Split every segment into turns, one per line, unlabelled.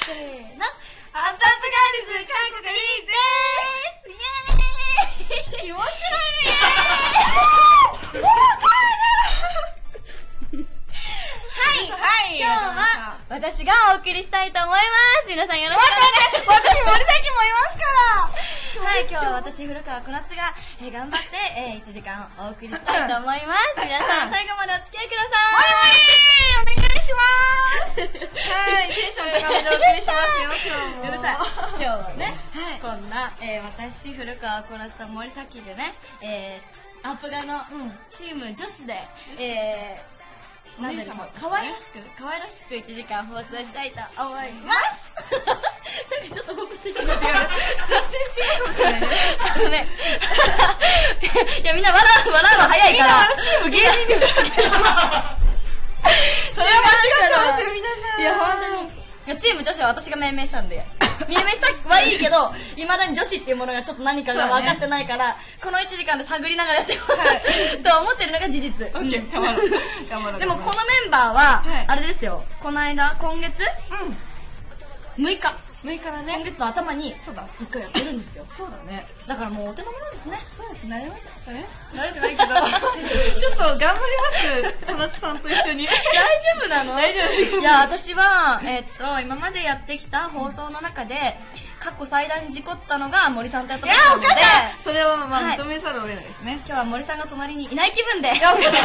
せーの、アップアップガールズ韓国リーでーす。イエーイ。気持ち悪い。はい、今日は私がお送りしたいと思います。皆さんよろしくお願いします。私森崎もいますから。はい、今日は私古川小夏が頑張って1時間お送りしたいと思います。皆さん最後までお付き合いください。お願いします。はい、テンション高めでお送りしますよ。今日もうるさい。今日はね、こんな私古川小夏と森崎でね、アップガのチーム女子でなんだろう、可愛らしく1時間放送したいと思います。なんかちょっと方向性が違う。全然違うかもしれないね。いや、みんな笑うの早いから。みんなチーム芸人でしょ。それは間違ってますよ、皆さん。いや、本当に。チーム女子は私が命名したんで。命名したはいいけど、未だに女子っていうものがちょっと何かが分かってないから、この1時間で探りながらやっていこうと思ってるのが事実。頑張ろう。でもこのメンバーは、あれですよ、今月6日だね。今月の頭に1回やってるんですよ。そうだね。だからもうお手の物ですね。そうです、慣れましたね。慣れてないけど、ちょっと頑張ります。小夏さんと一緒に。大丈夫なの？大丈夫でしょ。いや、私は、今までやってきた放送の中で、過去最大に事故ったのが森さんとやったことなので、それはまあ認めざるを得ないですね。今日は森さんが隣にいない気分で、みんな見てくだ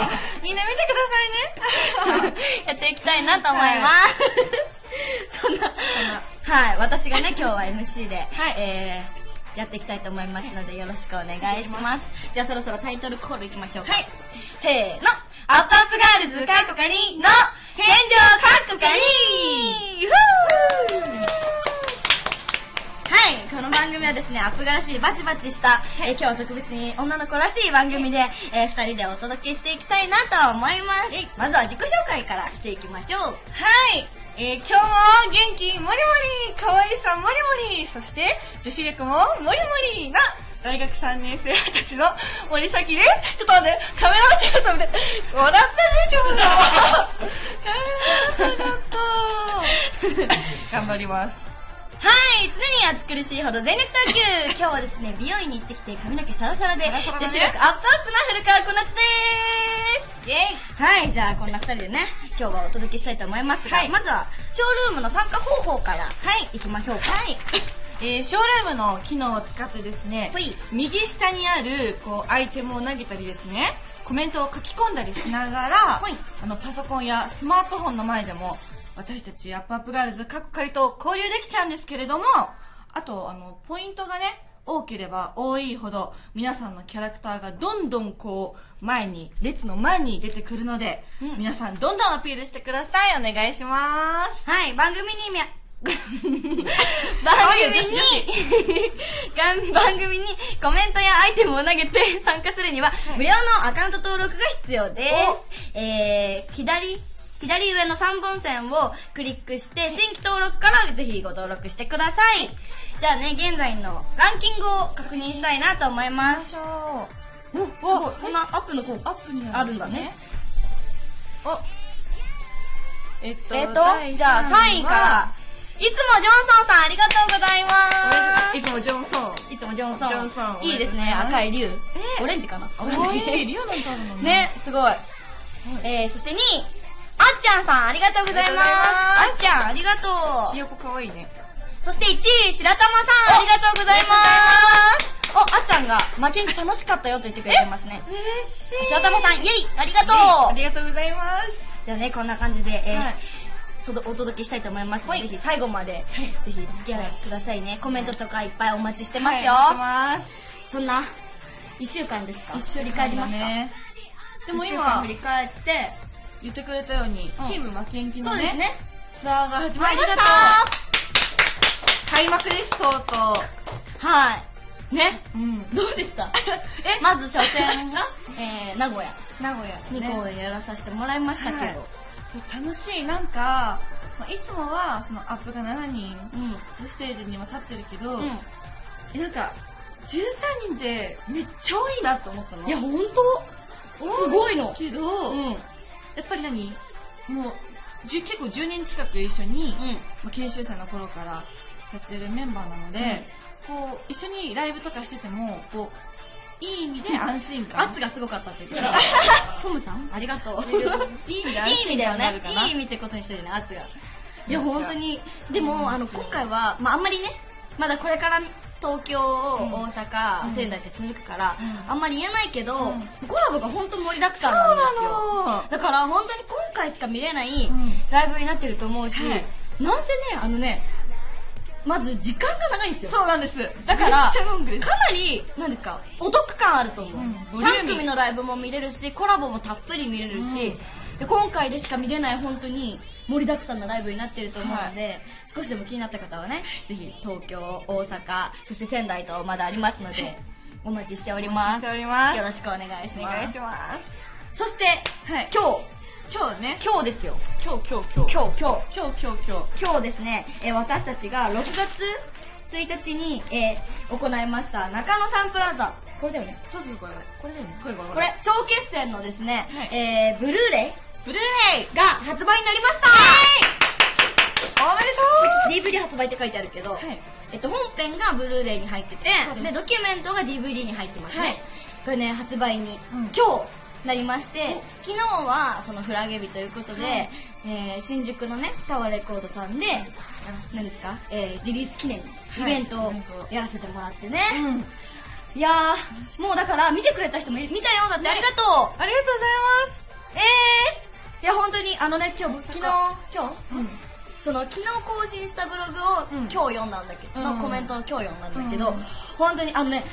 さいね。やっていきたいなと思います。そんな、はい、私がね、今日は MC で、やっていきたいと思いますので、よろしくお願いします。じゃあそろそろタイトルコールいきましょうか。せーの、アップアップガールズカッコカニの戦場カッコカニはい、この番組はですね、アップガらしいバチバチした、今日は特別に女の子らしい番組で、2人でお届けしていきたいなと思います。まずは自己紹介からしていきましょう。はい、今日も元気もりもり、可愛さもりもり、そして女子力ももりもりな大学3年生たちの森崎です。ちょっと待って、カメラ落ちちゃったみたい。笑ったでしょ、カメラ落ちちゃった。頑張ります。はい、常に暑苦しいほど全力投球。今日はですね、美容院に行ってきて髪の毛サラサラで、女子力アップアップな古川小夏でーす。はい、じゃあこんな2人でね、今日はお届けしたいと思いますが、まずはショールームの参加方法からいきましょうか。ショールームの機能を使ってですね、右下にあるアイテムを投げたりですね、コメントを書き込んだりしながら、パソコンやスマートフォンの前でも私たちアップアップガールズカッコカリと交流できちゃうんですけれども、あとポイントがね多ければ多いほど皆さんのキャラクターがどんどん列の前に出てくるので、皆さんどんどんアピールしてください。お願いします。はい、番組にコメントやアイテムを投げて参加するには無料のアカウント登録が必要です。左上の3本線をクリックして新規登録からぜひご登録してください。じゃあね、現在のランキングを確認したいなと思います。すごい、こんなアップのアップにあるんだね。じゃあ3位からいつもジョンソンさん、ありがとうございます。いつもジョンソン。いいですね、赤い竜。オレンジかな。竜なんかあるのね。すごい。そして2位、あっちゃんさん、ありがとうございます。あっちゃん、ありがとう。ひよこかわいいね。そして1位、白玉さん、ありがとうございます。あっちゃんが負けん楽しかったよと言ってくれてますね。嬉しい。白玉さん、イエイ、ありがとう。ありがとうございます。じゃあね、こんな感じで、お届けしたいと思いますので、ぜひ最後までぜひ付き合いくださいね。コメントとかいっぱいお待ちしてますよ。そんな1週間ですか？振り返りますか？でも今振り返って言ってくれたようにチーム負けん気のねツアーが始まりました。開幕です、とうとう。はいね、どうでした？まず初戦が名古屋2校でやらさせてもらいましたけど、楽しい。なんかいつもはそのアップが7人ステージにも立ってるけど、なんか13人ってめっちゃ多いなって思ったの。いや、ほんとすごいのけど、やっぱりもう
結構10年近く一緒に、研修生の頃からやってるメンバーなので、こう一緒にライブとかしててもこういい意味で安心感
圧がすごかったって言ってたトムさんありがとう
いい意味で安心感になるかな。
いい意味ってことにしてるね、圧が。いや本当にでも今回はあんまりねまだこれから東京、大阪、仙台って続くからあんまり言えないけど、コラボが本当盛りだくさんなんですよ。だから本当に今回しか見れないライブになってると思うし、なんせねまず時間が長いんですよ。
そうなんです。
だから
めっちゃロングです。
かなりなんですかお得感あると思う。3組のライブも見れるしコラボもたっぷり見れるし、で今回でしか見れない本当に盛りだくさんのライブになってると思うので、少しでも気になった方はねぜひ東京、大阪、そして仙台とまだありますのでお待ちしております。よろしくお願いします。
お願いします。
そして今日ですよ。今日ですね、私たちが6月1日に行いました中野サンプラザ、これだよね。
そうこれだよね。
これ超決戦のですねブルーレイが発売になりました。
おめでとう。
DVD 発売って書いてあるけど、本編がブルーレイに入ってて、でドキュメントが DVD に入ってますね。これね発売に今日なりまして、昨日はそのフラゲ日ということで、新宿のねタワーレコードさんで何ですか、リリース記念イベントをやらせてもらってね、いやーもうだから見てくれた人も見たよだって、ありがとう。
ありがとうございます。
いや本当に今日その昨日更新したブログを今日読んだんだけど、コメントを今日読んだんだけど、本当に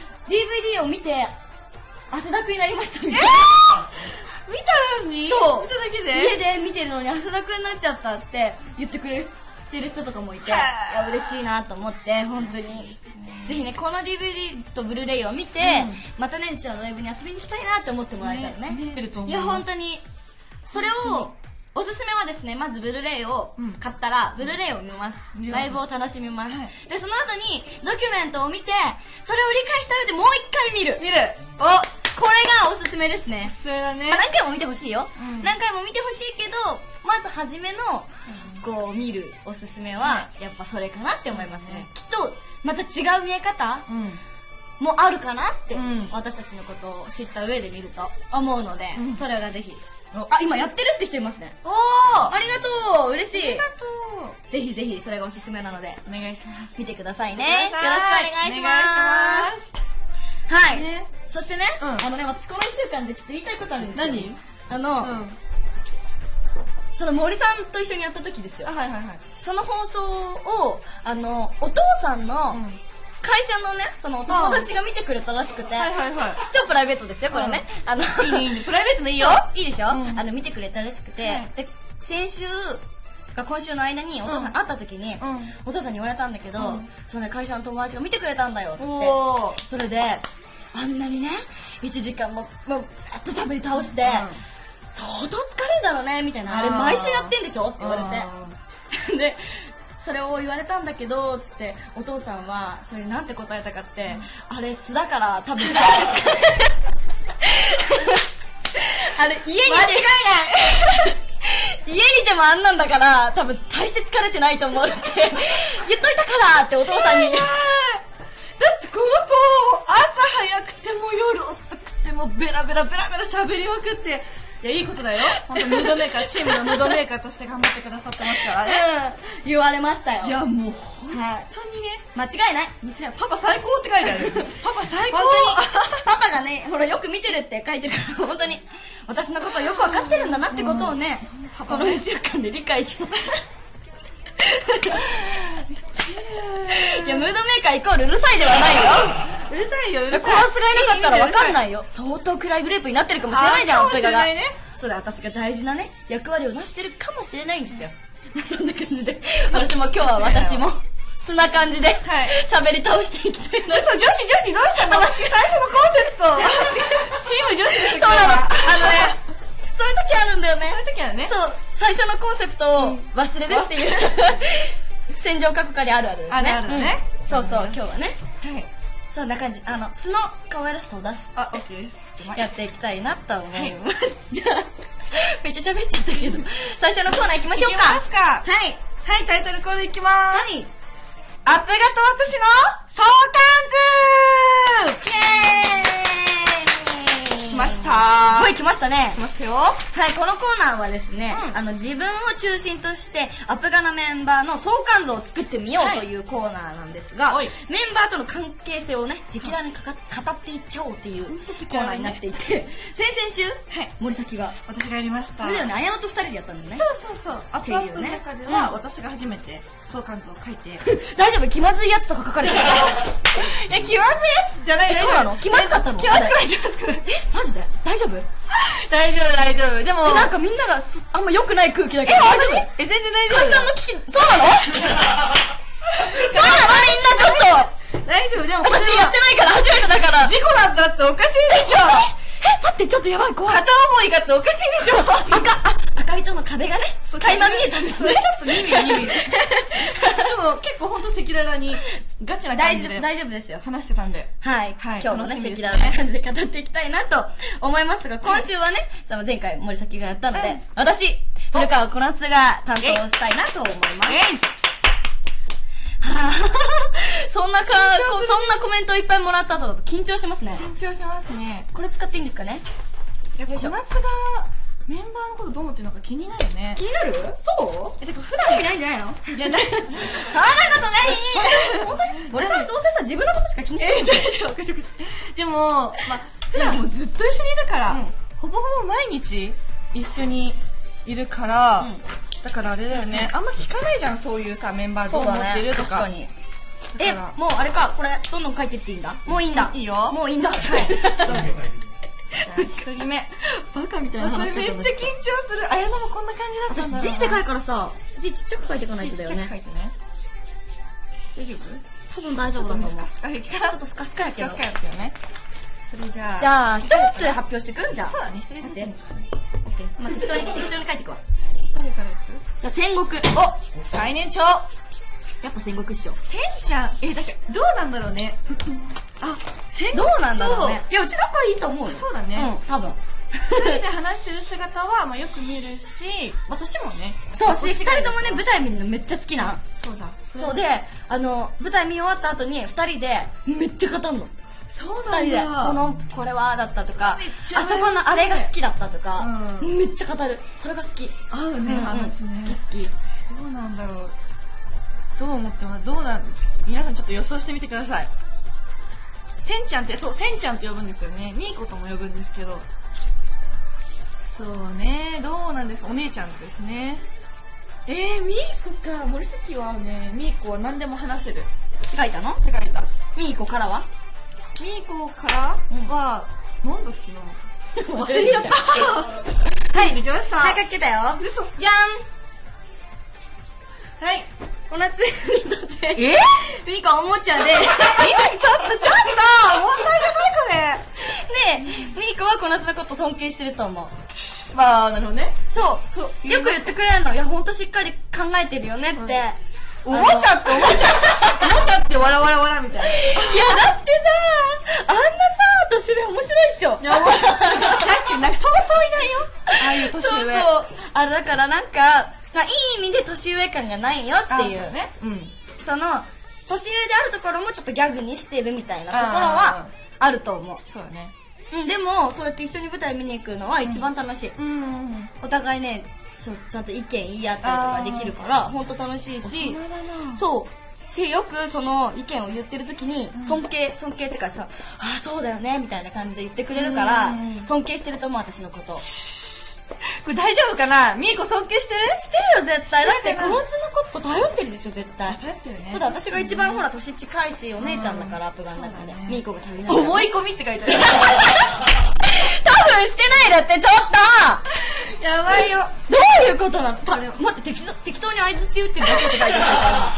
DVD を見て汗だくになりましたみたいな。
見たのに？
そう。
見ただけで？
家で見てるのに汗だくになっちゃったって言ってくれてる人とかもいて、いや嬉しいなと思って本当に。ぜひねこの DVD とブルーレイを見て、またねうちのライブに遊びに行きたいなって思ってもらえたらね。いや本当にそれをおすすめはですね、まずブルーレイを買ったらブルーレイを見ます。ライブを楽しみます。でその後にドキュメントを見てそれを理解した上でもう一回見る。これがおすすめですね。
それだね。
何回も見てほしいよ。何回も見てほしいけどまず初めのこう見るおすすめはやっぱそれかなって思いますね。きっとまた違う見え方もあるかなって、私たちのことを知った上で見ると思うので、それがぜひ。今やってるって人いますね。ありがとう。嬉しい。ありがとう。ぜひぜひそれがおすすめなので
お願いします。
見てくださいね。よろしくお願いします。はい。そしてね、私この1週間でちょっと言いたいことあるんですよ。
何？
その森さんと一緒にやった時ですよ。その放送をお父さんの会社のねそのお友達が見てくれたらしくて、超プライベートですよこれね。
いいねプライベートでいいよ。
いいでしょ。見てくれたらしくて、で先週か今週の間にお父さん会った時にお父さんに言われたんだけど、その会社の友達が見てくれたんだよっつって、それであんなにね1時間もずっと喋り倒して相当疲れるだろうねみたいな、あれ毎週やってんでしょって言われて、でそれを言われたんだけどつってお父さんはそれなんて答えたかって、あれ素だから多分疲れあれ家に間違いない家にでもあんなんだから多分大して疲れてないと思うって言っといたからってお父さんに。
だってこの子朝早くても夜遅くてもベラベラ喋りまくって、いやいいことだよ。本当ムードメーカーチームのムードメーカーとして頑張ってくださってますからね。
言われましたよ。
いやもう本当にね、
間違いない。
パパ最高って書いてある。パパ最高。
パパがねほらよく見てるって書いてるから本当に私のことをよく分かってるんだなってことをね、この1週間で理解しました。いやムードメーカーイコールうるさいではないよ。
うるさいようるさい。
コースがいなかったら分かんないよ。相当暗いグループになってるかもしれないじゃん。
そうかもしれないね。
それ私が大事なね役割をなしてるかもしれないんですよ。そんな感じで私も今日は私も素な感じで喋り倒していきたいな。
女子どうしたの？最初のコンセプトチーム女子でしょ。
そうなの。そういう時あるんだよね。
そういう時あるね。
そう最初のコンセプトを忘れるっていう戦場角刈りあるあるですね。
あるね。
そう今日はねそんな感じ素の可愛らしさを出してやっていきたいなと思います。じゃあめっちゃ喋っちゃったけど。最初のコーナー行きましょうか。
行きますか。
はい。
はい、タイトルコールいきまーす。
はい。
アップ型私の相関図
イエーイ
来ました
はい、来ましたね。
来ましたよ。
はい、このコーナーはですね、自分を中心としてアップガナメンバーの相関図を作ってみようというコーナーなんですが、メンバーとの関係性をね、赤裸々に語っていっちゃおうっていうコーナーになっていて、先々週、森崎が、
私がやりました。
それだよね、綾乃と2人でやったんだよね。
そう。アップアップの中では、私が初めて相関図を書いて。
大丈夫？気まずいやつとか書かれてる。
いや、気まずいやつじゃない。
そうなの？気まずかったの？
気まずくない。
マジで？大丈夫？
大丈夫。でも、
なんかみんながあんま良くない空気だけど。大丈夫？
全然大丈夫。
解散の危機、そうなの？そうなの？みんなちょっと。
大丈夫、でも
私やってないから、初めてだから。
事故だったっておかしいでしょ。
待って、ちょっとやばい、怖い。
片思いがっておかしいでしょ。
明かりとの壁がね、垣間見えたんですね。
ちょっと2ミリ。でも結構ほんと赤裸々にガチな感じで
大丈夫ですよ。
話してたんで。
はい。今日もね、赤裸々な感じで語っていきたいなと思いますが、今週はね、前回森崎がやったので、私、古川小夏が担当したいなと思います。そんなコメントいっぱいもらった後だと緊張しますね。
緊張しますね。
これ使っていいんですかね？
小夏がメンバーのことどう思ってるのか気になるね。
気になる？そう？
てか普段
ないんじゃないの？
いや、そんなことない。
俺さ、どうせさ、自分のことしか気にしてない。
おかしい。でも、普段もずっと一緒にいるから、ほぼほぼ毎日一緒にいるから、だからあれだよね、あんま聞かないじゃん、そういうさ、メンバーどう思ってるとか。
確かに。もうあれか、これ、どんどん書いてっていいんだ？もういいんだ。
いいよ。
もういいんだ。はい。どうぞ。
一人目。
バカみたいな話し方。
めっちゃ緊張する。綾乃もこんな感じだったんだ。
私字でかいからさ、字ちっちゃく書いていかないとだよね。
ちっちゃく書いてね。大丈夫？
多分大丈夫だと思う。ちょっとスカスカやけど。
スカスカやけどね。それじゃあ。
一つ発表してく？じゃあ。
そうだね、一人ずつ。オッケー。
適当に書いてくわ。
誰からいく？
じゃあ戦国。
お！最年長！
やっぱ戦国っしょ。
せんちゃん、だからどうなんだろうね。戦国
どうなんだろうね。いや、うちの子はいいと思うよ。
そうだね。
多分。
二人で話してる姿はよく見るし、私もね。
そうし、二人ともね、舞台見るのめっちゃ好きな。
そうだ。
そうで、舞台見終わった後に二人でめっちゃ語んの。
そうなんだ。
これはだったとか、あそこのあれが好きだったとか、めっちゃ語る。それが好き。
合うね、話ね。
好き。
どうなんだろう。どう思ってます？皆さんちょっと予想してみてください。せんちゃんって、そう、せんちゃんって呼ぶんですよね。みーことも呼ぶんですけど。そうね、どうなんですか？お姉ちゃんですね。みーこか。森崎はね、みーこは何でも話せる。
書いたの？
書いた。
みーこからは？
みーこからは、なんだっけな。
忘れちゃった。
はい、できました。
はい、書けたよ。
嘘。
じゃん。
はい。
小夏にとって。みーこおもちゃで。
ちょっと問題じゃないこ
れ。ねえ、みーこは小夏のこと尊敬してると思う。
なるほどね。
そう。よく言ってくれるの。いや、ほんとしっかり考えてるよねって。
おもちゃってわらみたいな。いや、だ
ってさ、あんなさ、年上面白いっしょ。
確かにそうそういないよ。ああいう年上。
そう。だからなんか、いい意味で年上感がないよっていう。
ね。
その、年上であるところもちょっとギャグにしてるみたいなところはあると思う。
そうだね。
でも、そうやって一緒に舞台見に行くのは一番楽しい。お互いね、ちゃんと意見言い合ったりとかできるから、ほんと楽しいし、そう。よくその意見を言ってる時に、尊敬ってかさ、そうだよね、みたいな感じで言ってくれるから、尊敬してると思う、私のこと。
これ大丈夫かな？みーこ尊敬してる？
してるよ、絶対。だって小松のこと頼ってるでしょ、絶対。
頼ってるね。
そうだ、私が一番ほら、年近いし、お姉ちゃんだから、アップガンの中で。みーこが頼りない。
思い込みって書いてある。
多分してないだって、ちょっと
やばいよ。
どういうことなの？待って、適当に相槌打ってるだけって書いてあるから。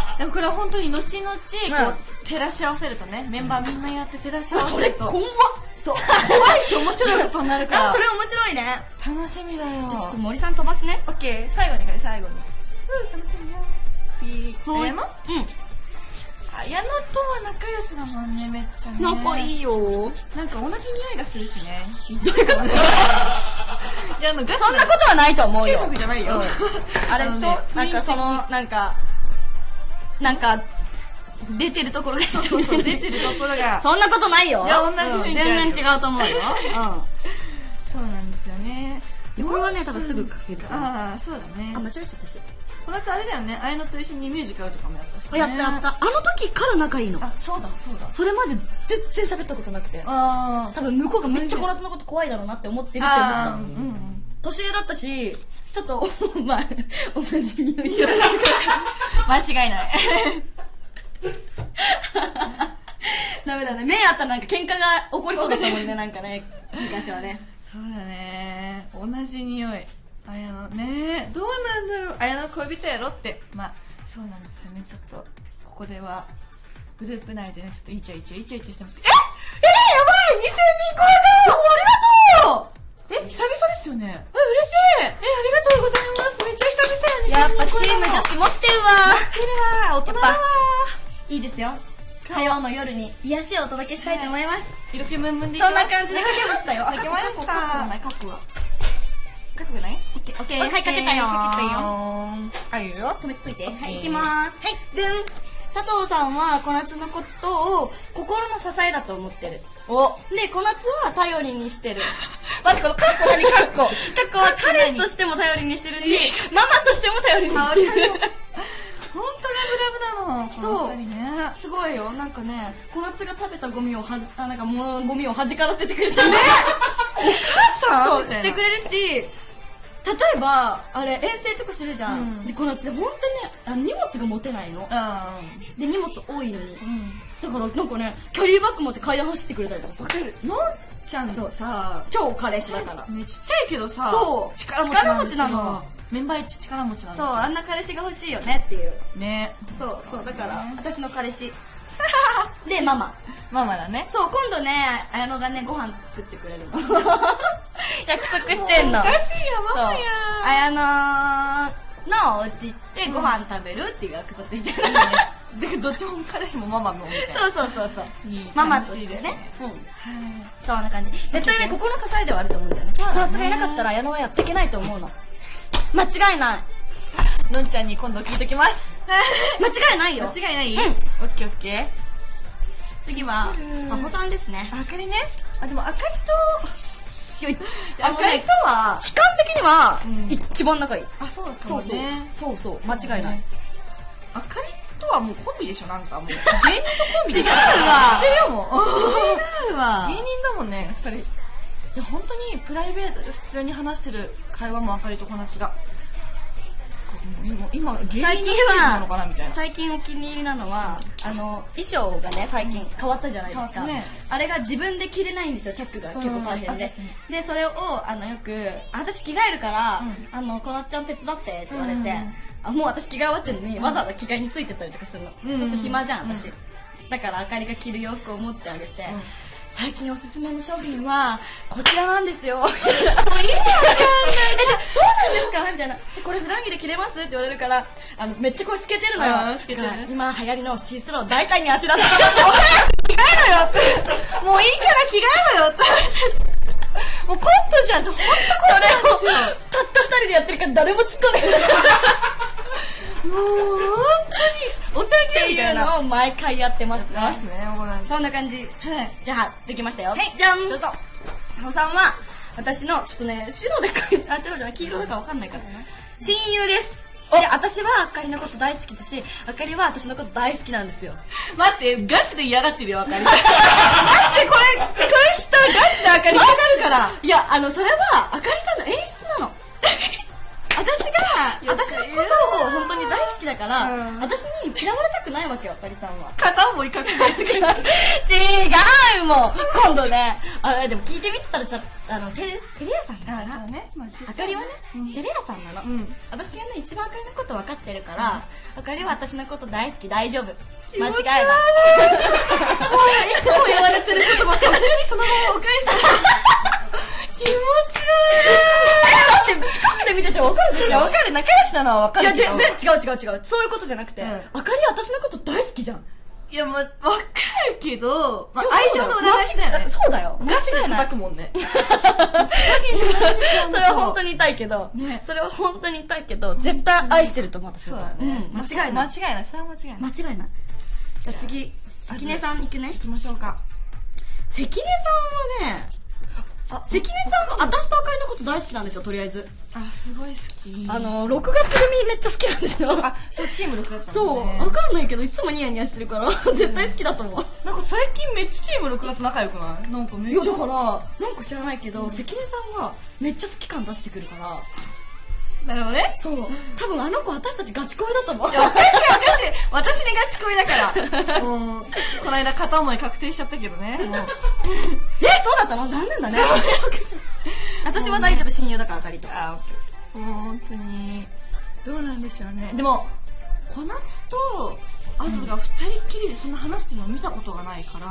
でもこれは本当に後々、照らし合わせるとね、メンバーみんなやって照らし合わせると。
それ、怖っ。
そう。怖いし面白いことになるから。
それ面白いね。
楽しみだよ。
じゃあちょっと森さん飛ばすね。
オッケー。最後に。楽しみよ。次。
はい。
綾乃とは仲良しだもんね、めっちゃね。
仲いいよ。
なんか同じ匂いがするしね。どういうこと？いや、ガチ
そんなことはないと思うよ。
嗅覚じゃないよ。
あれでしょ、なんかその、なんか、出てるところが
そう、出てるところが。
そんなことないよ。
いや、同じ雰囲気あるよ。
全然違うと思うよ。
そうなんですよね。
これはね、多分すぐ書けるから。
ああ、そうだね。
あ、間違えちゃったし。
この夏あれだよね、綾乃と一緒にミュージカルとかもやったしね。
やった。あの時から仲いいの。
あ、そうだ。
それまで全然喋ったことなくて。多分向こうがめっちゃ小夏のこと怖いだろうなって思ってるって思ってた。年上だったし、ちょっと、まあ、同じ匂いする。
間違いない。
ダメだね。目あったらなんか喧嘩が起こりそうだったもんね、なんかね、昔はね。
そうだね。同じ匂い。綾乃ね、どうなんだろう。綾乃恋人やろって。まあ、そうなんですよね。ちょっと、ここでは、グループ内でね、ちょっとイチャイチャしてます。やばい !2000 人超えたありがとう久々ですよね。
嬉しい
ありがとうございます。めっちゃ久々
やっぱチーム女子持ってるわ。
大人だわ。
いいですよ。火曜の夜に癒しをお届けしたいと思います。
色気ムンムンでいきます。
そんな感じで書けましたよ。
書けました。書くない？
オッケー、はい、書けたよ。
はいよ。
止めといて。はい、行きます。はい、でん。佐藤さんは小夏のことを心の支えだと思ってる。で、小夏は頼りにしてる。
待って、このカッコ何カッコ
は彼氏としても頼りにしてるし、ママとしても頼りにしてる。
ほんとラブラブだもん。
そう。すごいよ。なんかね、小夏が食べたゴミを弾からせてくれたね。お母さんそう、してくれるし、例えば、あれ、遠征とかするじゃん。で、小夏、ほんとね、荷物が持てないの。で、荷物多いのに。だから、なんかね、キャリーバッグ持って階段走ってくれたりとかさ。
わかる。のんちゃんのさ、
超彼氏だから。
ね、ちっちゃいけどさ、
そう、
力持ちなの。メンバー一力持ちなんですよ。
そう、あんな彼氏が欲しいよねっていう。
ね。
そう、だから、私の彼氏。で、ママだね。そう、今度ね、綾乃がね、ご飯作ってくれるの。約束してんの。
おかしいや、ママや。
綾乃のお家行ってご飯食べるっていう約束してる。
で、どっちも彼氏もママもみたいな。
そう。ママとしてね。そんな感じ。絶対ね、心の支えではあると思うんだよね。小夏がいなかったら綾乃はやっていけないと思うの。間違いない。
のんちゃんに今度聞いときます。
間違いないよ。
間違いない？
うん。
オッケーオッケー。
次は、さほさんですね。
あかりね。あ、でもあかりと、
あかりとは、期間的には、一番仲いい。
あ、そうだったもんね。
そう、間違いない。
あかりとはもうコンビでしょ、なんかもう。芸人とコンビでしょ。
違うわ。
知ってるよ、もう。
違うわ。
芸人だもんね、二人。いや、本当にプライベートで普通に話してる会話もあかりと小夏が。今、芸人のステージなのかなみたいな。
最近お気に入りなのは、衣装がね、最近変わったじゃないですか。あれが自分で着れないんですよ、チャックが結構大変で。で、それを、よく、私着替えるから、こなっちゃん手伝ってって言われて、もう私着替え終わってるのに、わざわざ着替えについてったりとかするの。そうすると暇じゃん、私。だから、あかりが着る洋服を持ってあげて、最近おすすめの商品はこちらなんですよ。もう意味わかんない。そうなんですかみたいな。これ普段着で着れますって言われるから、めっちゃこれつけてるのよ。今流行りのシースロー大胆にあしらって着替えろよって。もういいから着替えろよって。もうコントじゃんって、ほんとこれをたった2人でやってるから誰も突っ込んでない。もう本当におたげっていうのを毎回やってますね。そんな感じ。じゃあできましたよ。じゃん。どうぞ。佐野さんは私のちょっとね、白で書いて、白じゃない、黄色だからわかんないから親友です。で、私はあかりのこと大好きだし、あかりは私のこと大好きなんですよ。
待って、ガチで嫌がってるよ、あかり。
マジでこれ知ったらガチであかり嫌がるから。いや、それはあかりさんの演出なの。私のことを本当に大好きだから、私に嫌われたくないわけよ、あかりさんは。
片思いかけないって違
うもう今度ね、でも聞いてみてたら、テレ屋さんだから。あかりはね、テレ屋さんなの。私がね、一番あかりのこと分かってるから、あかりは私のこと大好き、大丈夫。間違いない。もういつも言われてる言葉、そのままお返し気持ち悪い。だって近くで見てて分かるでしょ。
分かる、仲良しなのは分かるけど。
いや、全然違う。そういうことじゃなくて、あかり私のこと大好きじゃん。
いや、わかるけど、愛情の裏返しだよね。
そうだよ。
ガチで叩くもんね。
それは本当に痛いけど、それは本当に痛いけど、絶対愛してると思う、私は。
そうだね。
間違いない。
間違いない。それは間違いない。
間違いない。じゃあ次、関根さん行くね。
行きましょうか。
関根さんはね、関根さんは私とあかりのこと大好きなんですよ、とりあえず。
あ、すごい好き。
6月組めっちゃ好きなんですよ。
あ、そう、チーム6月
そう、わかんないけど、いつもニヤニヤしてるから、絶対好きだと思う。
なんか最近めっちゃチーム6月仲良くない？なんかめっちゃ。
いや、だから、なんか知らないけど、関根さんがめっちゃ好き感出してくるから、
なるほどね。
そう。多分あの子私たちガチ恋だと思う。
いや、私にガチ恋だから。もう、この間片思い確定しちゃったけどね。もう
そうだったの？残念だね。私は大丈夫、親友だからあかりと。
あ、もう本当に、どうなんでしょうね。でも、小夏とあずが二人っきりでそんな話してるの見たことがないから、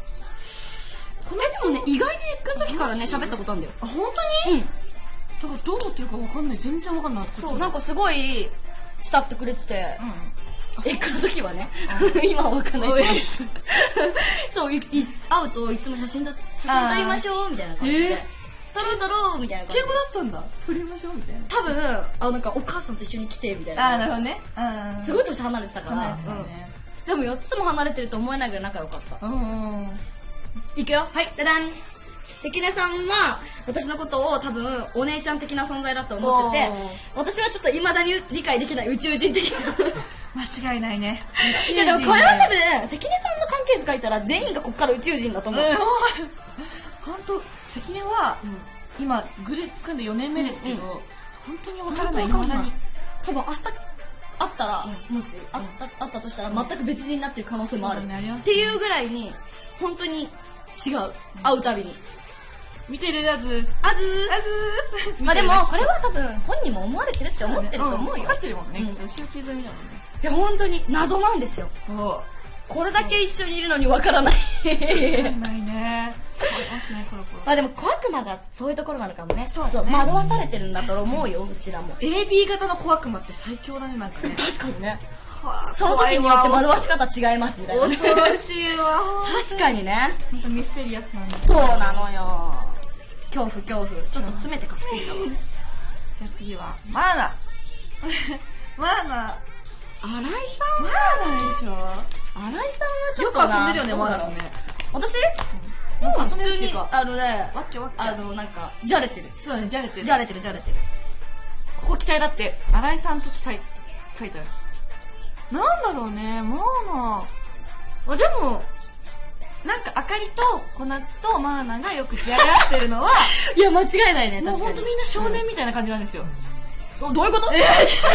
でもね、意外にエッグの時からね、喋ったことあるんだよ。
あ、本当に？
うん。
だからどう思ってるかわかんない。全然わかんない。
そう、なんかすごい、慕ってくれてて、エッグの時はね、今はわかんないけど。そう、会うといつも写真撮りましょうみたいな感じで。撮ろうみたいな感じで。
敬語だったんだ。撮りましょうみたいな。
多分、なんかお母さんと一緒に来てみたいな。
あ、なるほどね。
すごい年離れてたから。でも4つも離れてると思えないぐらい仲良かった。いくよ。はい。ダダン。関根さんは私のことを多分お姉ちゃん的な存在だと思ってて、私はちょっと未だに理解できない宇宙人的な。
間違いないね。
いやでもこれは多分関根さんの関係図書いたら全員がこっから宇宙人だと思う。
本当関根は今グループ組んで4年目ですけど、本当にわからない。未だに
多分明日会ったら、もし会ったとしたら全く別人になってる可能性もあるっていうぐらいに本当に違う、会うたびに
見てるあず
まあでもこれは多分本人も思われてるって思ってると思うよ。
分かってるもんね。きっと周知済みだもんね。
いや本当に謎なんですよ。これだけ一緒にいるのにわからない。
ないね。
まあでも小悪魔がそういうところなのかもね。そう惑わされてるんだと思うよ、うちらも。
AB 型の小悪魔って最強だね、なんかね。
確かにね。その時によって惑わし方違いますみたいな。
恐ろしいわ。
確かにね。
ほんとミステリアスなんです。
そうなのよ。恐怖。ちょっと詰めて隠すぎたわ。
じゃあ次はマーナ。
新井さん？
マーナでしょ。
新井さんはちょっと
よく遊んでるよね、マーナとね。
私？普通にわけなんかじゃれてる。
そうだね、じゃれてる。
こ
ここ期待だって、新井さんと書いてある。なんだろうね、マーナ。でも、なんかあかりと小夏とマーナがよくじゃれ合ってるのは、
いや間違いないね。
もうほんとみんな少年みたいな感じなんですよ。
どういうこと？その3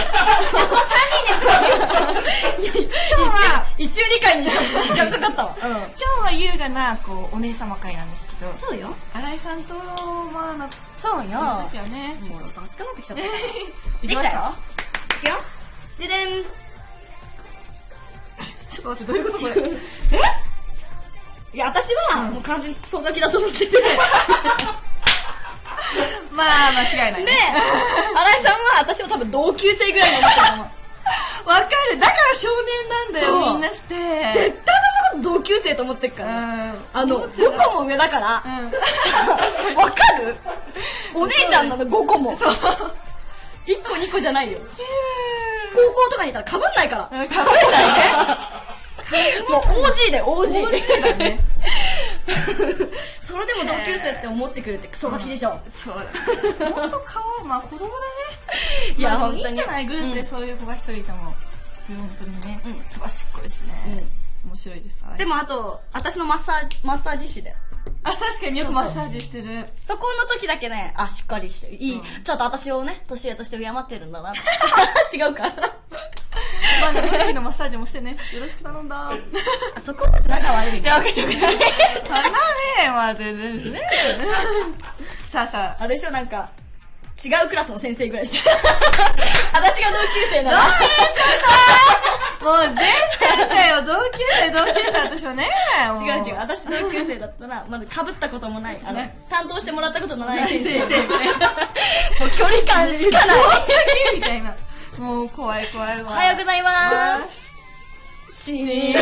人で。今日は一瞬理解に時間かかったわ。
今日は優雅なお姉様会なんですけど。
そうよ。
新井さんとマーナ。
そうよ。
の時はね、
もうちょっと熱くなってきちゃった。
できました？
いくよ。ででん。
ちょっと待って、どういうことこれ。
いや、私はもう完全にクソガキだと思ってて。
まあ、間違いない。
で、新井さんは私は多分同級生ぐらいに思ってると思う。
わかる。だから少年なんだよ、みんなして。
絶対私のこと同級生と思ってるから。5個も上だから。わかる？お姉ちゃんなの5個も。1個2個じゃないよ。高校とかにいたら被んないから。
被んないね。
もう OG だよ、OG
だね。
それでも同級生って思ってくるってクソガキでしょ。
そうだ。ほんと顔、まあ子供だね。
いや、ほんとに。
いいんじゃない？グループでそういう子が一人いても。本当にね。すばしっこいしね。面白いです。
でもあと、私のマッサージ師で。
あ、確かによくマッサージしてる。
そこの時だけね、しっかりして、ちょっと私をね、年上として敬ってるんだな。違うか。
まあ、この時のマッサージもしてね。よろしく頼んだ。
そこまで仲悪いんだ。
いや、わかっちゃう。そんなね、まあ全然ですね。さあ。
あれでしょ、なんか、違うクラスの先生ぐらいでしょ。私が同級生なの。
もう全然だよ、同級生、私はね。
違う、私同級生だったら、まだ被ったこともない、担当してもらったことのない先生みたいな。もう距離感しかない。
みたいな。もう怖い。お
はようございます。
チー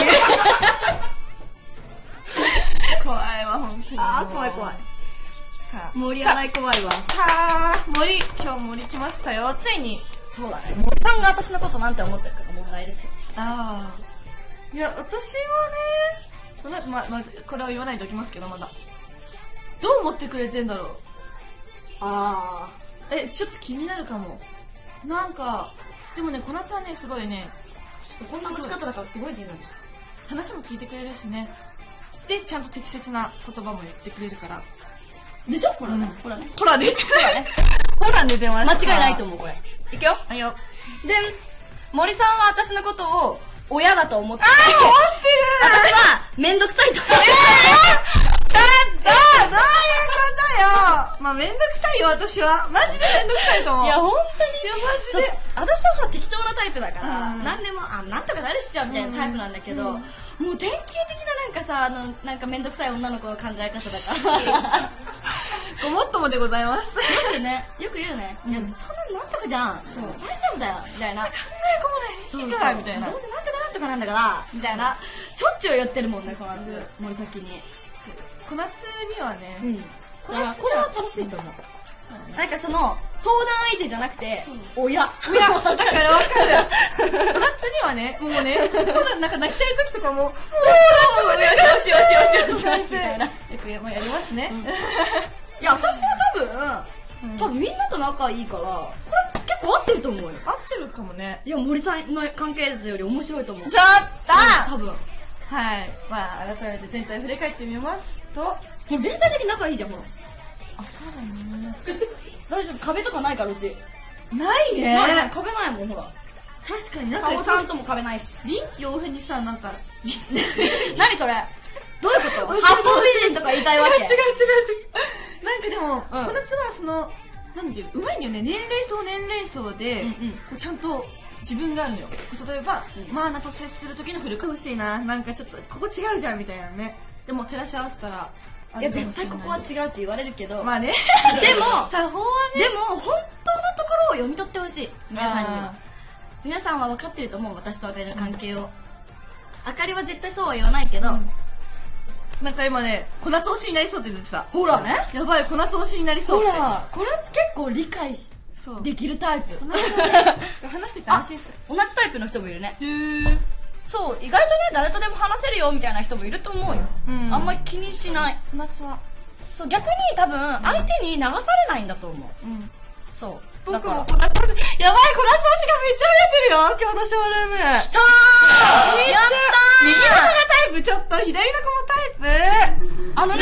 怖いわ、本当に。
あー、怖い怖い。
さあ、
森やばい、怖いわ。
森、今日森来ましたよ。ついに。
そうだね。森さんが私のことなんて思ってるかが問題ですよ。
ああ。いや、私はね、これは言わないでおきますけど、まだ。どう思ってくれてんだろう。
あ
ちょっと気になるかも。なんか、でもね、小夏はね、すごいね、
ちょっとこんな持ち方だからすごい自由でした。
話も聞いてくれるしね。で、ちゃんと適切な言葉も言ってくれるから。
でしょほらね。ほらね。
ほらねってね。ほらね出ました。
間違いないと思う、これ。いくよ。
はいよ。
で、森さんは私のことを親だと思ってる。
思ってる
私はめんどくさいと思ってる。
ちょっとどういうことよ。まあ、めんどくさいよ、私は。マジでめんどくさいと思う。
いや、本当に。
いや、マジで。
私はほら適当なタイプだから、
うん
なんでも、なんとかなるしちゃうみたいなタイプなんだけど、もう典型的ななんかさ、なんかめんどくさい女の子の考え方だから。
ごもっともでございます。
よく言うね。よく言うね。いや、そんななんとかじゃん。そう。大丈夫だよ。みたいな。
考え込まない。いいから、みたいな。
どうせなんとかなんとかなんだから、みたいな。しょっちゅう言ってるもんね、この夏。森崎に。
小夏にはね、
だからこれは正しいと思う。なんかその、相談相手じゃなくて、親。
だからわかる。小夏にはね、もうね、なんか泣きたい時とかも、もう、よしよしよしよしよし、みたいな。よくやりますね。
いや、私は多分みんなと仲いいから、これ結構合ってると思うよ。
合ってるかもね。
いや、森さんの関係図より面白いと思う。
ちょっと
多分。
はい。まあ、改めて全体振り返ってみますと、
もう全体的に仲いいじゃん、ほら。
あ、そうだね。
大丈夫、壁とかないから、うち。
ないね。
ない壁ないもん、ほら。
確かになんか
顔さんとも壁ないし。
臨機応変にさ、なんか、
何それどういうこと八方美人とか言いたいわけ。
違う。なんかでも、小夏はその、なんていうの、うまいんだよね。年齢層で、こうちゃんと自分があるのよ。例えば、マーナと接する時の古くしいな。なんかちょっと、ここ違うじゃん、みたいなね。でも照らし合わせたら、
いや、絶対ここは違うって言われるけど。
まあね。
でも、
作法はね。
でも、本当のところを読み取ってほしい。皆さんには。皆さんは分かってると思う、私とあかりの関係を。あかりは絶対そうは言わないけど、
なんか今ね、小夏推しになりそうって言ってた。
ほらね。
やばい、小夏推しになりそうって。
ほら、これ結構理解できるタイプ。
話してて安心する。
同じタイプの人もいるね。
へー。
そう、意外とね、誰とでも話せるよみたいな人もいると思うよ。あんまり気にしない。
小夏は。
そう、逆に多分、相手に流されないんだと思う。そう。
僕も小夏推し、やばい、小夏推しがめっちゃ増えてるよ、今日のショールーム。
きたーやったー
右の子がタイプ、ちょっと左の子もタイプ。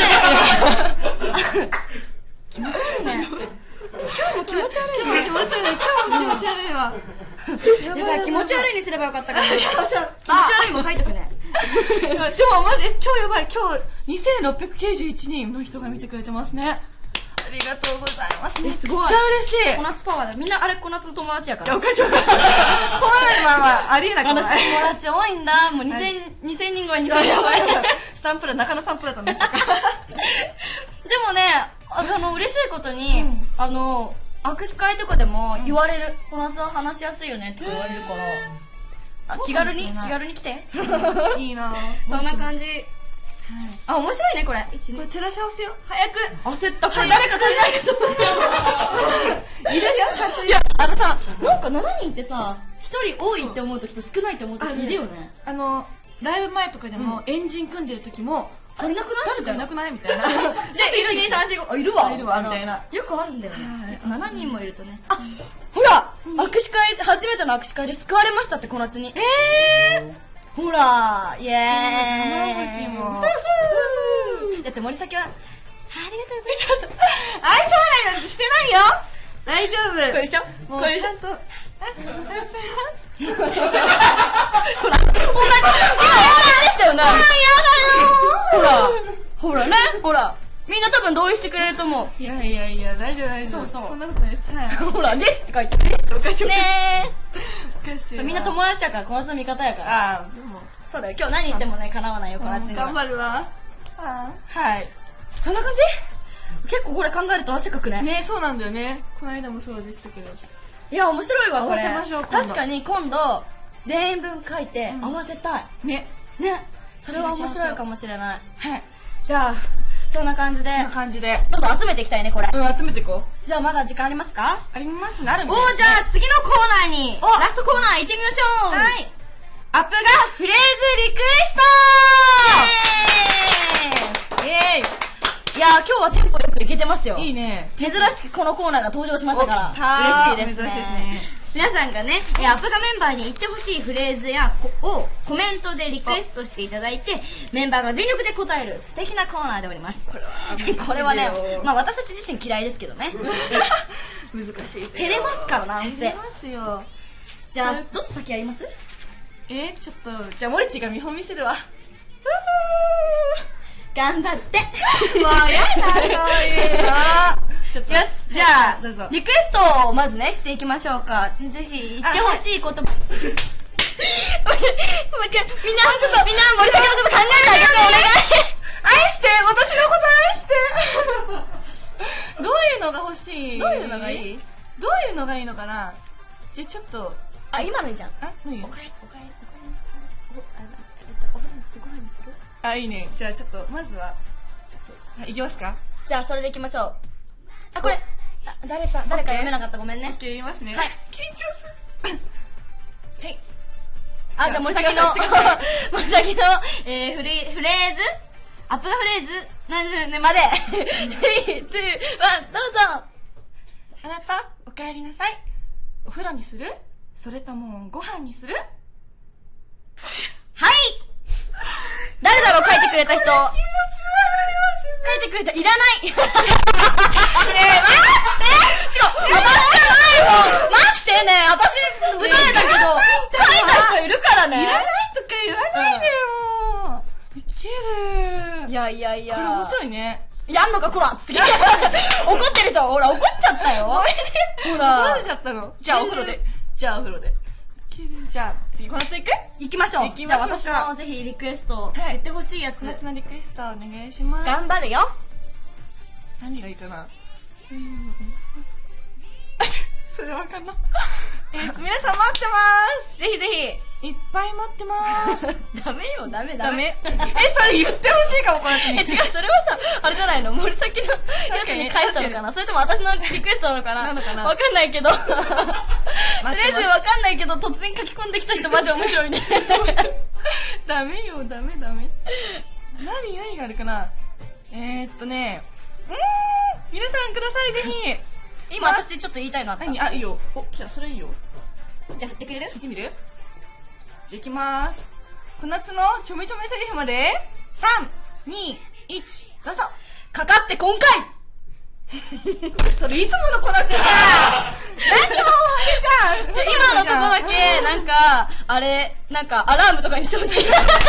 気持ち悪いね。今日も気持ち悪い。
今日も気持ち悪いわ。
やばい、気持ち悪いにすればよかったから。気持ち悪いも書いとくね。
でもマジ、今日やばい、今日2691人の人が見てくれてますね。ありがとうございます。
すごい。
めっちゃ嬉しい。
小夏パワーだ。みんなあれ小夏の友達やから。
おかしい。怖い、まあありえなくない。
私友達多いんだ。もう2000人超え、2000人超え。
スタンプラー、中野サンプラザになっちゃうから。
でもね、嬉しいことに、握手会とかでも言われる。小夏は話しやすいよねって言われるから。気軽に来て。
いいな
そんな感じ。あ、面白いね、これ。
これ照らし合わせよ。早く。
焦った。これ誰か足りないかと思った。いるよ、ちゃんと。いや、さ、なんか7人ってさ、1人多いって思う時と少ないって思う時いるよね。
ライブ前とかでもエンジン組んでる時も、
足りなくない
誰かいなくないみたいな。
じゃあ、1、2、3、4、5。いるわ。
いるわ、みたいな。
よくあるんだよね。7人もいるとね。あ、ほら握手会、初めての握手会で救われましたって、小夏に。ほらイエーイ
も
だって森崎は、ありがとうございます。
ちょっと、愛想笑いなんてしてないよ。大丈夫。
これでしょ
もうちゃんと。
ほら、今でしたよね。ほらね、ほら。みんな多分同意してくれると思う。
いや、大丈夫。
そう。
そんなことないです。はい。
ほら、ですって書いてる。
おかしい。
ね
おかしい。
みんな友達だから、小夏の味方やから。
ああ、でも。
そうだよ、今日何言ってもね、叶わないよ、小夏には。
頑張るわ。
はい。そんな感じ？結構これ考えると汗かくね。
ね、そうなんだよね。この間もそうでしたけど。
いや、面白いわ、これ。
合わせましょう、
確かに今度、 全員分書いて合わせたい。
ね。
それは面白いかもしれない。
はい。
じゃあ、そんな感じで。
そんな感じで。
どんどん集めていきたいね、これ。
集めていこう。
じゃあまだ時間ありますか？
ありますね、あるみたい
じゃあ次のコーナーに、ラストコーナー行ってみましょう。
はい。
アップがフレーズリクエストイエーイ。いやー、今日はテンポよくいけてますよ。
いいね。
珍しくこのコーナーが登場しましたから、嬉しいですね。
珍しいですね。
皆さんがね、アップがメンバーに言ってほしいフレーズやをコメントでリクエストしていただいて、メンバーが全力で答える素敵なコーナーでおります。これはね、まあ私たち自身嫌いですけどね。
難しい。
照れますからなんて。
照れますよ。
じゃあ、どっち先やります？
ちょっと、じゃあモリティが見本見せるわ。
頑張って。
もうやだ、そういうの。
よし、じゃあ、リクエストをまずね、していきましょうか。ぜひ、言ってほしいこと。みんな、森崎のこと考えてあげて、お願い。
愛して、私のこと愛して。どういうのが欲しい？
どういうのがいい？
どういうのがいいのかな？じゃあちょっと。
今のいいじゃん。
何？
ご飯にする？
いいね。じゃあちょっと、まずは、いきますか？
じゃあ、それでいきましょう。これ、誰か読めなかった、ごめんね。
言いますね。
はい。
緊張する。はい。
じゃあ森崎の、フレーズ、アップがフレーズ、まで。3、2、1、どうぞ。
あなた、お帰りなさい。お風呂にする？それとも、ご飯にする？
はい。誰だろう、書いてくれた人。
気持ち悪いわ、
書いてくれた、いらない。ねえ、待って！違う、私じゃないもん。待ってね、私、舞台だけど、書いた人いるからね。
いらないとか言わないでよ。いける。
いや。
これ面白いね。
やんのか、こらつって。怒ってる人は、ほら、怒っちゃったよ。ほら。
怒られちゃったの。じゃあお風呂で。じゃあ次、この次
行きましょう。じゃあ私のぜひリクエスト、言ってほしいやつ。
夏のリクエストお願いします。
頑張るよ。
何がいいかな。それわかんない。皆さん待ってます。
ぜひぜ
ひ。いっぱい待ってます。
ダメよ、ダメ。
それ言ってほしいかも、これ。
違う、それはさ、あれじゃないの、森崎のやつに返したのかな、それとも私のリクエストなのかな。わかんないけど。とりあえずわかんないけど、突然書き込んできた人マジ面白いね。
ダメよ、ダメ。何があるかな。皆さんください、ぜひ。
今私ちょっと言いたいのあった。
いいよ。じゃあそれいいよ。
じゃあ振ってくれる？
振ってみる？じゃあいきまーす。小夏のちょめちょめセリフまで、3、2、1、どうぞ。
かかって今回
それいつもの子だってさ、何もじゃあ
今のとこだけ、なんかアラームとかにしてほしい。
小夏の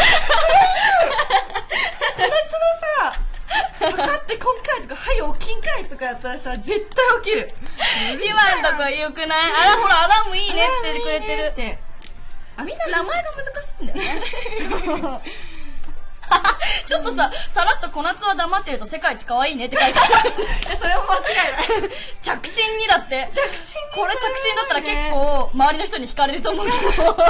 さ、かかって今回とか、はい起きんかいとかやったらさ、絶対起きる。
今のとこよくない？ほら、アラームいいねって言ってくれてる。みんな名前が難しいんだよね。ちょっとさ、さらっと小夏は黙ってると世界一可愛いねって書いてある。
それも間違いない。
着信にだって。これ着信だったら結構周りの人に惹かれると思うけど。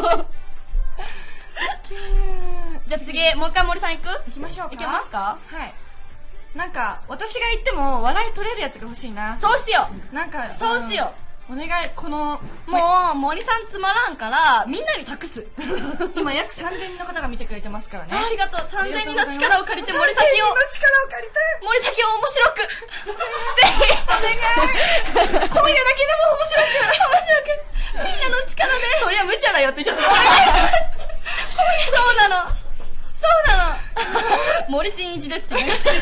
じゃあ次、もう一回森さん行く？
行きましょうか。
行けますか？
はい。なんか、私が言っても笑い取れるやつが欲しいな。
そうしよう。そうしよう。
お願い、もう、
森さんつまらんから、みんなに託す。
今約3000人の方が見てくれてますからね。
ありがとう。3000人の力を借りて森崎を。森崎を面白く。ぜひ。お願い。
今夜だけでも面白く。
みんなの力で。
そりゃ無茶だよってちょっと。
そうなの。森進一ですって言ってる。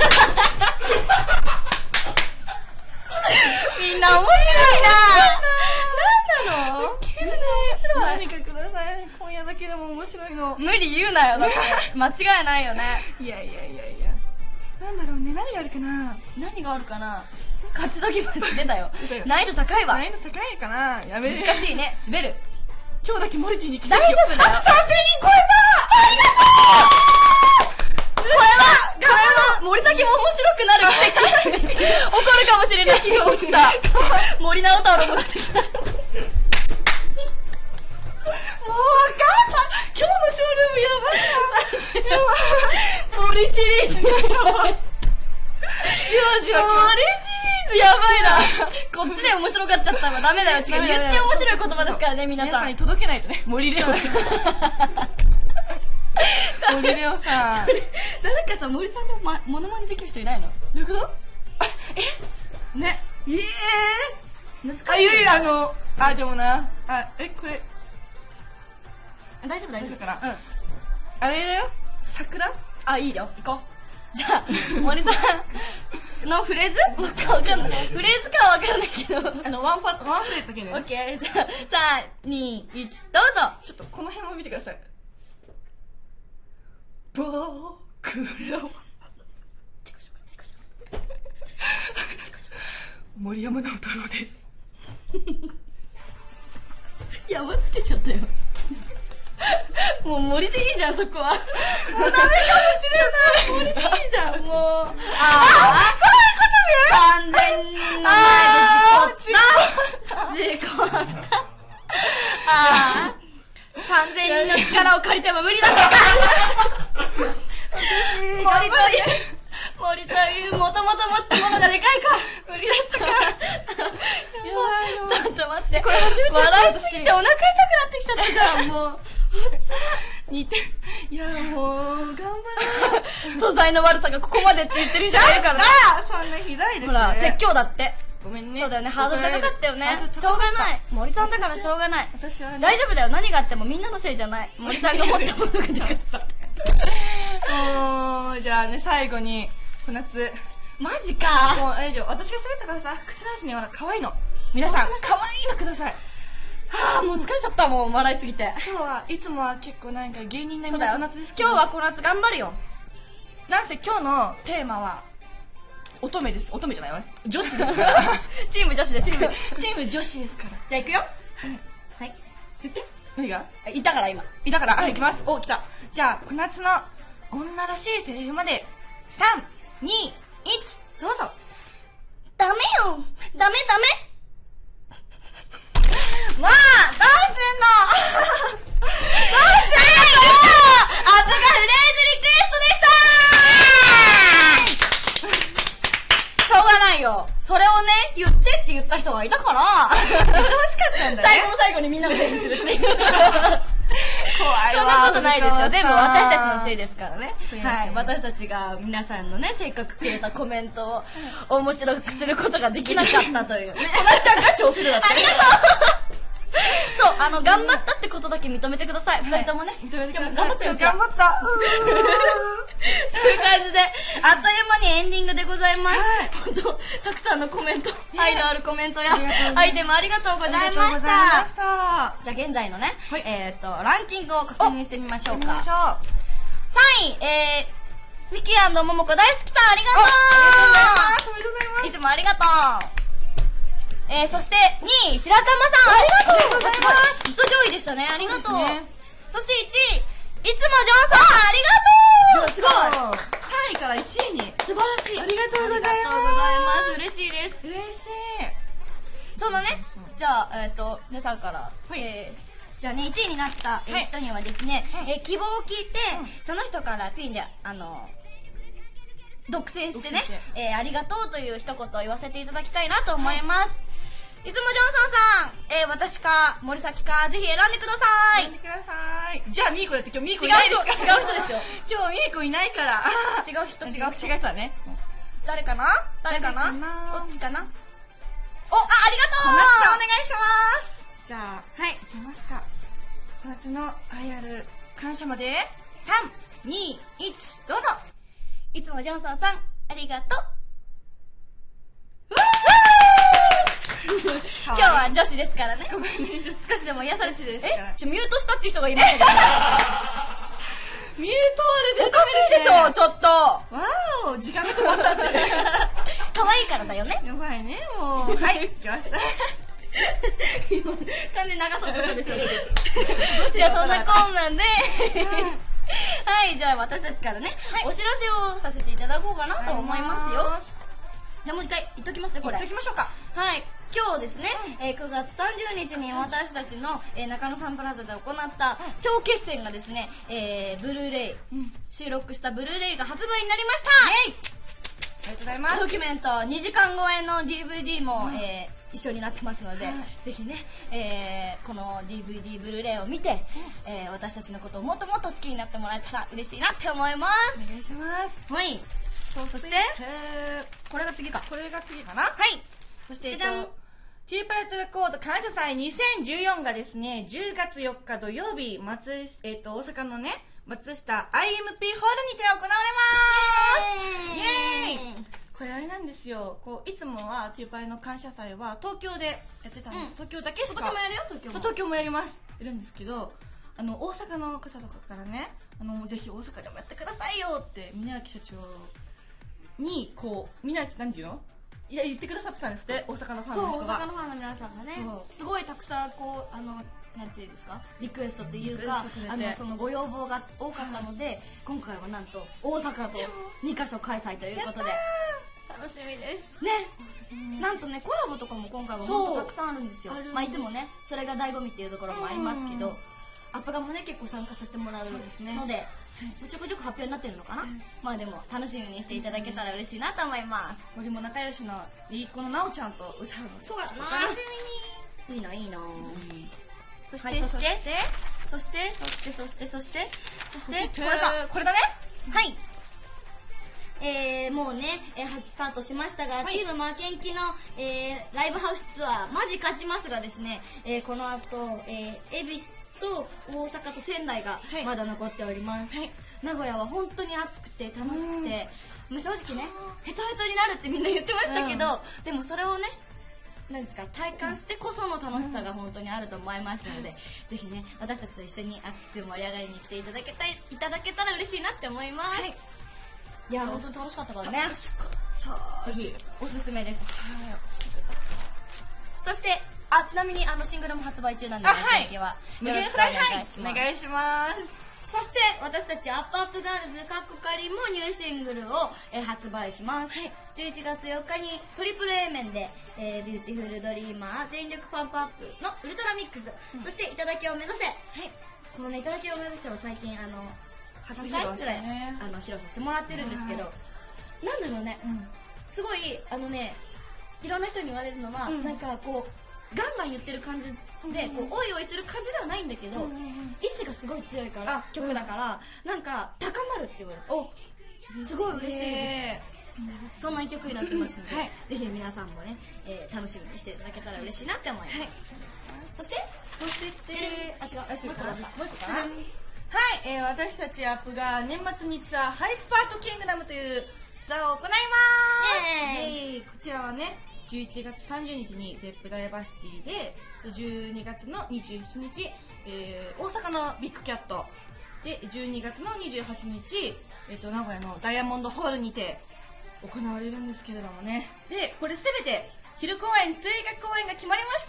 みんな面白いな。なんなの？
ウケるね。何かください。今夜だけでも面白いの。
無理言うなよ。だって間違いないよね。
いや。なんだろうね。何があるかな。
勝ち時まで出たよ。難易度高いわ。
難易度高いかな。やめる。
難しいね。滑る。
今日だけモリティに来
た。大丈夫だよ。3000人超えた。ありがとう。これは森崎も面白くなる奇跡。起こるかもしれない。奇跡が起きた。森直太朗も出てきた。もうわリーズやばい。
じわじわ。
森シリーズやばいな。こっちで面白がっちゃったわ。ダメだよ。違う。言って面白い言葉ですからね、皆さん。
に届けないとね。森レオ。森レオさん。
誰かさ、森さんのモノマネできる人いないの？
どういうこと？ね。
難しい。
でもな。これ。
大丈夫大丈夫
かな。あれだよ。桜？
いいよ。行こう。じゃあ、森さんのフレーズ？わかんない。フレーズかはわからないけど。
ワンフレーズだけね。
オッケー。じゃあ、3、2、1、どうぞ。
ちょっとこの辺も見てください。僕らは森山直太郎です。
やばつけちゃったよ。もう森でいいじゃん、そこは。もうダメかもしれない。森でいいじゃん、もう。そういうことね。3000人の前で事故った。3000人の力を借りても無理だったか。森というもともと持ったものがでかいから無理だったか。やばいの。ちょっと待って。これ初めて笑いすぎてお腹痛くなってきちゃったじゃん、もう。似て。いや、もう、頑張れ。素材の悪さがここまでって言ってる人がいるからね。
そんなひどいですね。
ほら、説教だって。
ごめんね。
そうだよね、ハードル高かったよね。しょうがない。森さんだからしょうがない。
私はね。
大丈夫だよ、何があってもみんなのせいじゃない。森さんが持ったものがでかった。
じゃあね、最後に、小夏。
マジか。
もう、私が滑ったからさ、口直しには可愛いの。皆さん、可愛いのください。
もう疲れちゃった、もう笑いすぎて。
今日はいつもは結構なんか芸人並みの小夏ですけど。
今日は小夏頑張るよ。
なんせ今日のテーマは、乙女です。乙女じゃないわ。女子ですから。
チーム女子です。チ
ーム女子ですから。
じゃあ行くよ。はい。言って。
何が？
いたから今。
いたから、行きます。来た。じゃあ、小夏の女らしいセリフまで、3、2、1、どうぞ。
ダメよ。ダメ。まあ、どうすんの？どうすんの？あずがフレーズリクエストでした！しょうがないよ。それをね、言ってって言った人がいたから。
言ってほしかったんだね。
最後の最後にみんなのせいにするっていう。
怖いわ。
そんなことないですよ。全部私たちのせいですからね。
はい。
私たちが皆さんのね、せっかくくれたコメントを面白くすることができなかったというね。
こなちゃんが調整だった。
ありがとう。そう、頑張ったってことだけ認めてください。二人ともね。
認めてください。
頑張ったよ。
頑張った。
という感じで、あっという間にエンディングでございます。本当、たくさんのコメント、愛のあるコメントやアイテムありがとうございました。じゃあ現在のね、ランキングを確認してみましょうか。3位、ミキ&モモコ大好きさんありがとう。
ありがとうございます。おめでとうございます。
いつもありがとう。そして2位、白玉さんありがとうございます。ずっと上位でしたね。ありがとう。そして1位、いつもジョンさんありがとう。すごい。
3位から1位に。
素晴らしい。
ありがとうございます。
ありがとうございます。嬉しいです。
嬉しい。
そうだね。じゃあ、皆さんから、じゃあね、1位になった人にはですね、希望を聞いて、その人からピンで、独占してね、ありがとうという一言を言わせていただきたいなと思います。いつもジョンソンさん、私か森崎かぜひ選んでください。
選んでください。じゃあミーコだって今日ミーコ
違
いないですか？
う人ですよ。
今日ミーコいないから。
違う人。
違う人だね。
誰かな？誰かな？どっちかな？ありがとう。
小夏さんお願いします。じゃあ、
はい。
いきますか。小夏の愛ある感謝まで、3、2、1、どうぞ。
いつもジョンソンさん、ありがとう。今日は女子ですからね。
ごめんね、
少しでも癒されて
です。
ミュートしたって人がいましたけど。
ミュートあれで
おかしいでしょ、ちょっと。
わーお、時間が止まったって。
可愛いからだよね。
やばいね、もう。はい、来ました。
今、完全に流そうとしたでしょ。じゃあそんなこんなんで、はい、じゃあ私たちからね、お知らせをさせていただこうかなと思いますよ。じゃあもう一回言っときますね、これ。
言っときましょうか。
はい。 今日ですね、9月30日に私たちの、中野サンプラザで行った超決戦がですね、ブルーレイ、収録したブルーレイが発売になりました。
ありがとうございます。
ドキュメント2時間超えの DVD も、一緒になってますので、ぜひね、この DVD ブルーレイを見て、私たちのことをもっともっと好きになってもらえたら嬉しいなって思います。
お願いします。
はい。そしてこれが次か。
これが次かな。
はい。
そしてティープレットレコード感謝祭2014がですね、10月4日土曜日、大阪のね、松下 IMP ホールにて行われます。イエーイ。これあれなんですよ、こういつもはティーパイの感謝祭は東京でやってたの、東京だけしか。
今年もやるよ、東京も。
そう、東京もやります。いるんですけど、大阪の方とかからね、ぜひ大阪でもやってくださいよって峯脇社長にこう、峯脇なんていうの、いや言ってくださってたんですって、大阪のファンの人が。
そう、大阪のファンの皆さんがね、すごいたくさんこうなんていうんですか、リクエストっていうか、そのご要望が多かったので、今回はなんと大阪と2カ所開催ということで楽しみですね。なんとね、コラボとかも今回は本当たくさんあるんですよ。まあいつもね、それが醍醐味っていうところもありますけど、アップガもね結構参加させてもらうので、ちょくちょく発表になってるのかな。まあでも楽しみにしていただけたら嬉しいなと思います。
俺も仲良しのいい子のなおちゃんと歌うの。
そうだな。
楽し
みに。いいな、いいな。そして
これだね。
はい。もうね、初スタートしましたが、チーム負けん気の、ライブハウスツアーマジ勝ちますがですね、この後、恵比寿と大阪と仙台がまだ残っております。名古屋は本当に暑くて楽しくて、正直ね、ヘトヘトになるってみんな言ってましたけど、でもそれをね、なんですか、体感してこその楽しさが本当にあると思いますので、ぜひね、私たちと一緒に熱く盛り上がりに来ていただけたら嬉しいなって思います。いや、本当に楽しかったからね。
楽しかった。
ぜひおすすめです。そしてちなみにシングルも発売中なんで、次はよろしくお願いします。
お願いします。
そして私たちアップアップガールズカッコカリもニューシングルを、発売します。11月4日にトリプル A 面で、ビューティフルドリーマー全力パンプアップのウルトラミックス、そしていただきを目指せ、このね、いただきを目指せは最近
初披露してね、
披露させてもらってるんですけど、なんだろうね、すごいいろんな人に言われるのは、なんかこうガンガン言ってる感じで、こうおいおいする感じではないんだけど、意志がすごい強いから曲だから、なんか高まるって言われて、すごい嬉しいです。そんな曲になってますので、ぜひ皆さんもね、楽しみにしていただけたら嬉しいなって思います。そして
もう一個かな。
はい、
私たちアップが年末にツアーハイスパートキングダムというツアーを行います。こちらはね、11月30日にゼップダイバーシティで、12月の27日、大阪のビッグキャットで、12月の28日、名古屋のダイヤモンドホールにて行われるんですけれどもね。で、これすべて昼公演、追加公演が決まりました。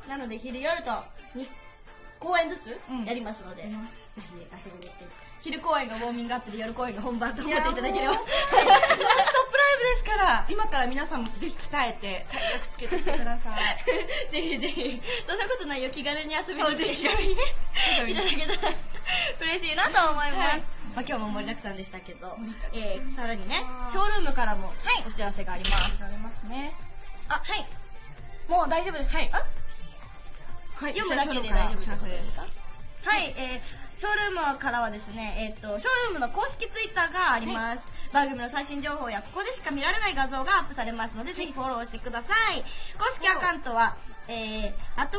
なので昼夜と2公演ずつやりますので、ぜひ遊びに来て、昼公演がウォーミングアップで夜公演が本番と思っていただければ。ノンストップライブ
ですから、今から皆さんもぜひ鍛えて体力つけてきてください。
ぜひぜひ、そんなことないよ、気軽に遊びに来て
気軽にね
いただけたら嬉しいなと思います。今日も盛りだくさんでしたけど、さらにね、ショールームからもお知らせがあります。もう大丈夫です。読むだけで大丈夫ですか？はい、ショールームからはですね、ショールームの公式ツイッターがあります。番組の最新情報やここでしか見られない画像がアップされますので、ぜひフォローしてください。公式アカウントは、@DNA_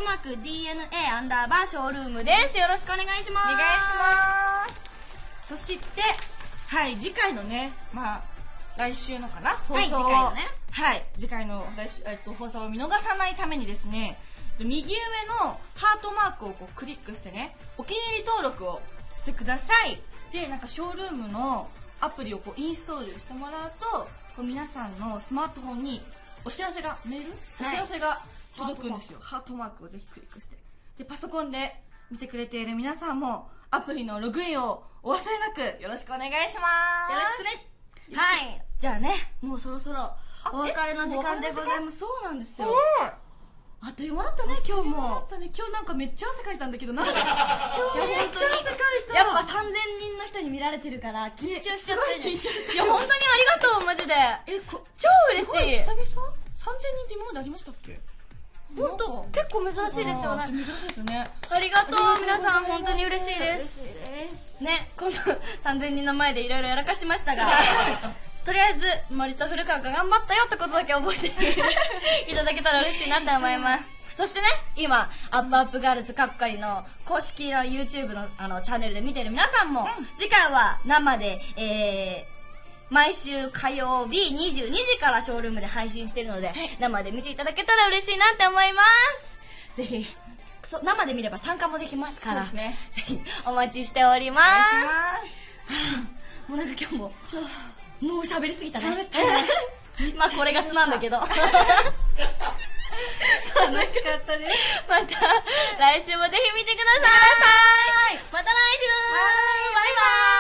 ショールームです。よろしくお願いします。
お願いします。そして、次回のね、来週のかな、放送を、次回の放送を見逃さないためにですね、右上のハートマークをこうクリックしてね、お気に入り登録をしてください。で、なんかショールームのアプリをこうインストールしてもらうと、こう皆さんのスマートフォンにお知らせが、メール、お知らせが届くんですよ。ハートマークをぜひクリックして。で、パソコンで見てくれている皆さんも、アプリのログインをお忘れなくよろしくお願いします。
よろしくね。じゃあね、もうそろそろお別れの時間でございます。そうなんですよ。
あ
あっという間だったね、今日も。
今日なんかめっちゃ汗かいたんだけど、なんで今日
いや
めっちゃ汗かいた。
やっぱ3000人の人に見られてるから緊張しちゃってる。
すごい緊張した。
いや、本当にありがとう、マジで。超嬉しい。
久々 ?3000 人って今までありましたっけ？
本当結構珍しいですよね。
珍しいですよね。
ありがとう、皆さん、本当に嬉しいです。ね、今度3000人の前でいろいろやらかしましたが、とりあえず森と古川が頑張ったよってことだけ覚えていただけたら嬉しいなって思います。そしてね、今アップアップガールズかっかりの公式の YouTube のチャンネルで見てる皆さんも、次回は生で毎週火曜日22時からショールームで配信してるので、生で見ていただけたら嬉しいなって思います。ぜひ生で見れば参加もできますから、
そうですね、
ぜひお待ちしております。もうなんか今日ももう喋りすぎたね。
喋ったね。
まあこれが素なんだけど。楽しか
ったね。
また来週もぜひ見てください。また来週。バイバイ。